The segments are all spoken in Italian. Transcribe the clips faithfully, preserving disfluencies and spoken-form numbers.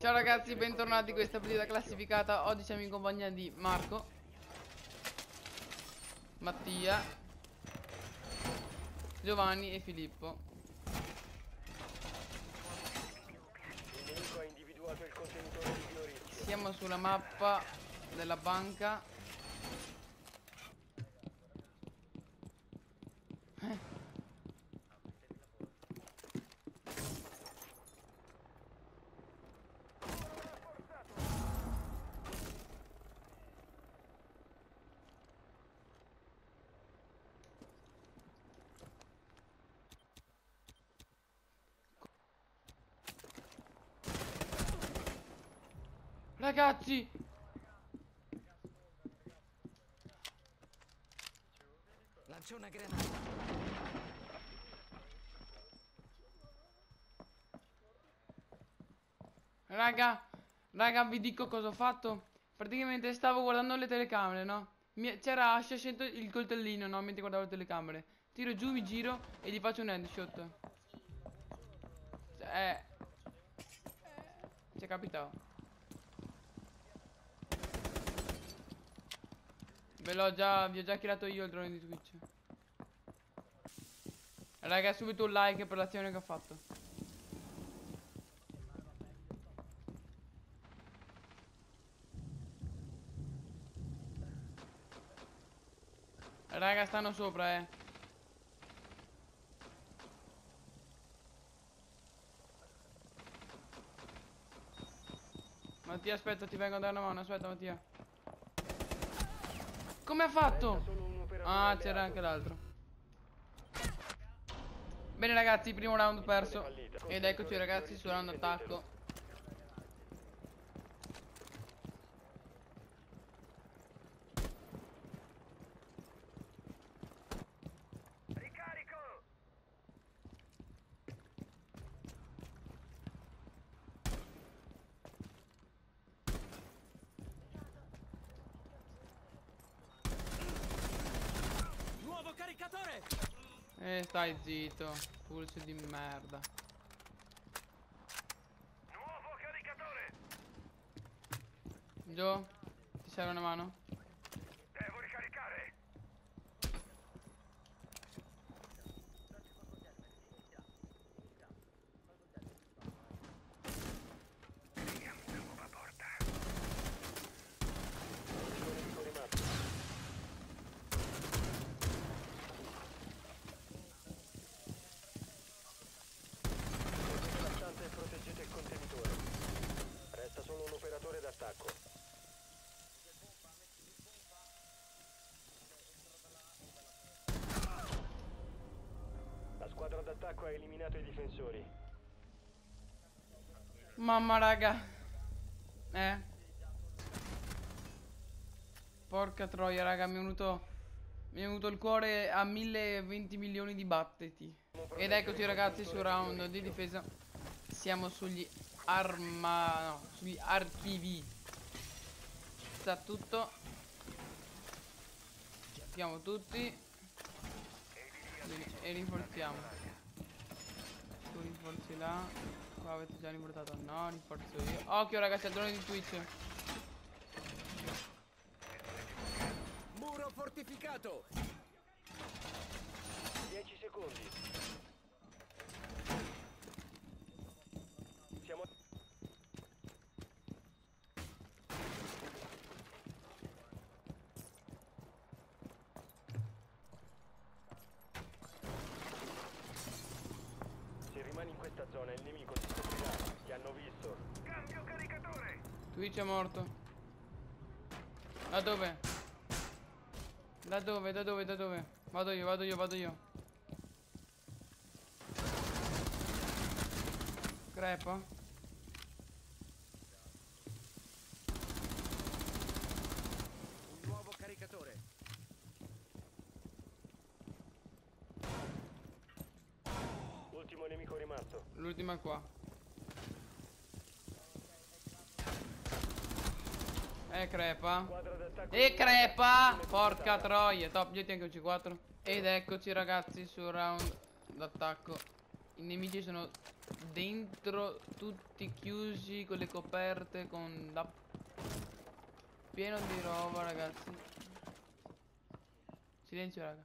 Ciao ragazzi, bentornati in questa partita classificata. Oggi siamo in compagnia di Marco, Mattia, Giovanni e Filippo. Il nemico ha individuato il contenitore di bioritmi. Siamo sulla mappa della banca. Eh. Ragazzi, lancio una granata. raga, raga, vi dico cosa ho fatto. Praticamente stavo guardando le telecamere, no? Mi- C'era Ascia scelto il coltellino, no? Mentre guardavo le telecamere. Tiro giù, mi giro e gli faccio un headshot. Cioè, eh, ci è capitato. Ve l'ho già, vi ho già creato io il drone di Twitch. Raga, subito un like per l'azione che ho fatto. Raga, stanno sopra, eh. Mattia, aspetta, ti vengo a dare una mano. Aspetta, Mattia. Come ha fatto? Ah, c'era anche l'altro. Bene ragazzi, primo round perso. Ed eccoci ragazzi sul round attacco. Ricarico! Nuovo caricatore! E stai zitto, pulso di merda. Nuovo caricatore! Gio, ti serve una mano? Devo ricaricare! Apriamo la nuova porta. Ultimo nemico rimasto. Proteggete la stanza e proteggete il contenitore. Resta solo un operatore d'attacco. La squadra d'attacco ha eliminato i difensori. Mamma raga. Eh. Porca troia raga, mi è venuto. Mi è venuto il cuore a mille e venti milioni di battiti. Ed eccoci ragazzi sul round di difesa. Siamo sugli arma... no, sugli archivi. Sta tutto. Chiamo tutti e rinforziamo. Tu rinforzi là. Qua avete già rinforzato. No, rinforzo io. Occhio ragazzi al drone di Twitch. Muro fortificato! dieci secondi. Siamo... Se rimani in questa zona il nemico ti scoprirà. Ti hanno visto. Cambio caricatore! Twitch è morto. Da dove? Da dove? Da dove? Da dove? Vado io, vado io, vado io. Crepa. Un nuovo caricatore. Ultimo nemico rimasto. L'ultima è qua. E crepa. Squadra d'attacco E eliminata. crepa. Missione Porca completata. troia. Top, io anche un C quattro. Ed eccoci ragazzi sul round d'attacco I nemici sono dentro, tutti chiusi con le coperte, con da pieno di roba, ragazzi. Silenzio, raga.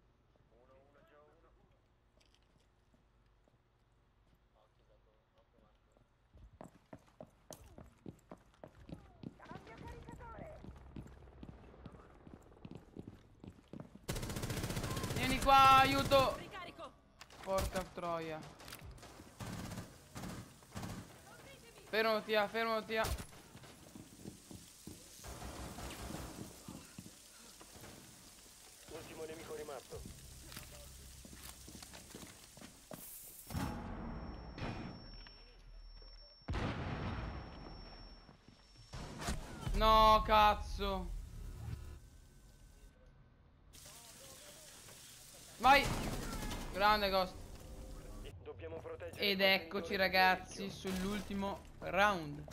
Vieni qua, aiuto! Ricarico! Porca troia. Fermo, tia, fermo, tia. Ultimo nemico rimasto. No, cazzo. Vai. Grande Ghost. Dobbiamo proteggere Ed il eccoci contenitore ragazzi di sull'ultimo round.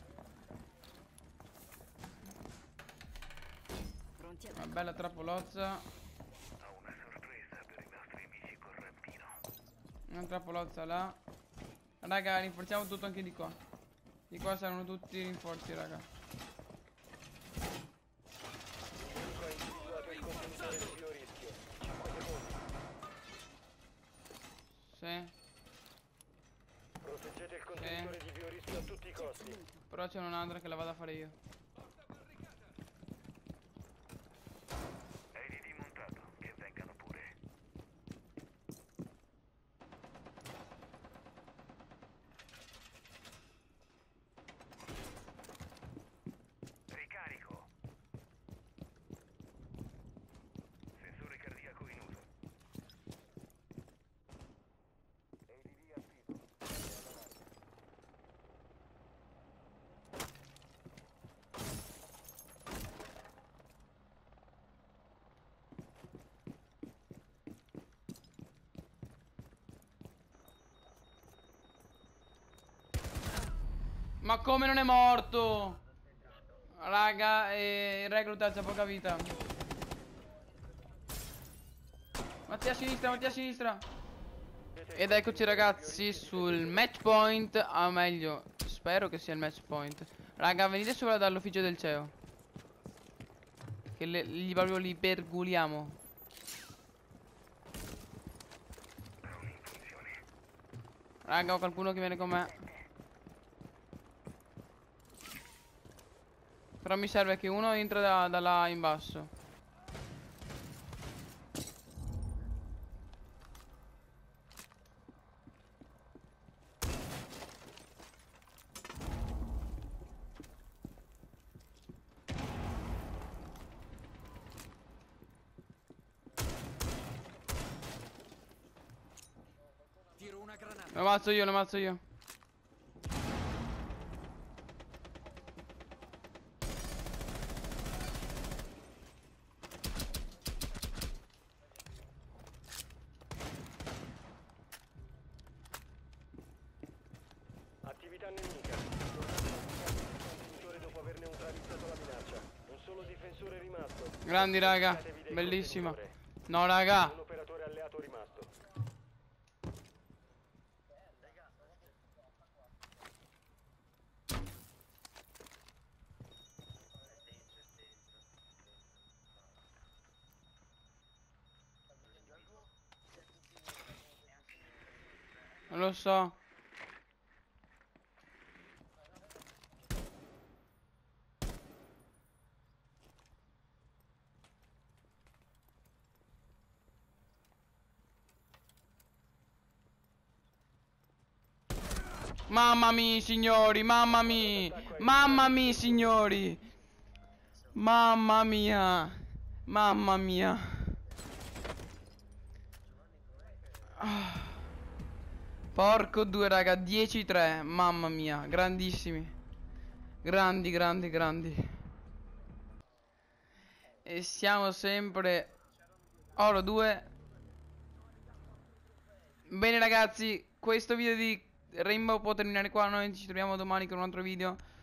Pronti a Una bella trappolozza. Ho una sorpresa per i nostri amici col rampino. Una trappolozza là. Raga, rinforziamo tutto anche di qua. Di qua saranno tutti rinforzi, raga. nemico. Ha individuato il contenitore di biorischio. cinque secondi. Sì. Proteggete il contenitore di biorischio a tutti i costi. Però c'è un'altra che la vado a fare io. Hai rimontato, che vengano pure. Ricarico. Sensore cardiaco in uso. A D V attivo. Ma come non è morto? Raga, eh, il recluta c'ha poca vita. Matti a sinistra, Matti a sinistra. Ed eccoci ragazzi sul match point. Ah, meglio, spero che sia il match point. Raga, venite sopra dall'ufficio del C E O. Che le, gli proprio li perguliamo. Raga, ho qualcuno che viene con me. Però mi serve che uno entra da, da là in basso. Tiro una granata. Lo ammazzo io, lo ammazzo io. Attività nemica. Tornate al contenitore dopo aver neutralizzato la minaccia. Un solo difensore rimasto. Grandi raga, Fidatevi del bellissima. contenitore. No raga. Un operatore alleato rimasto. Non lo so. Mamma mia signori, mamma mia. Mamma mia signori. Mamma mia. Mamma mia. Ah. Porco due raga, dieci tre. Mamma mia, grandissimi. Grandi, grandi, grandi. E siamo sempre oro due. Bene ragazzi, questo video di Rainbow può terminare qua. Noi ci troviamo domani con un altro video.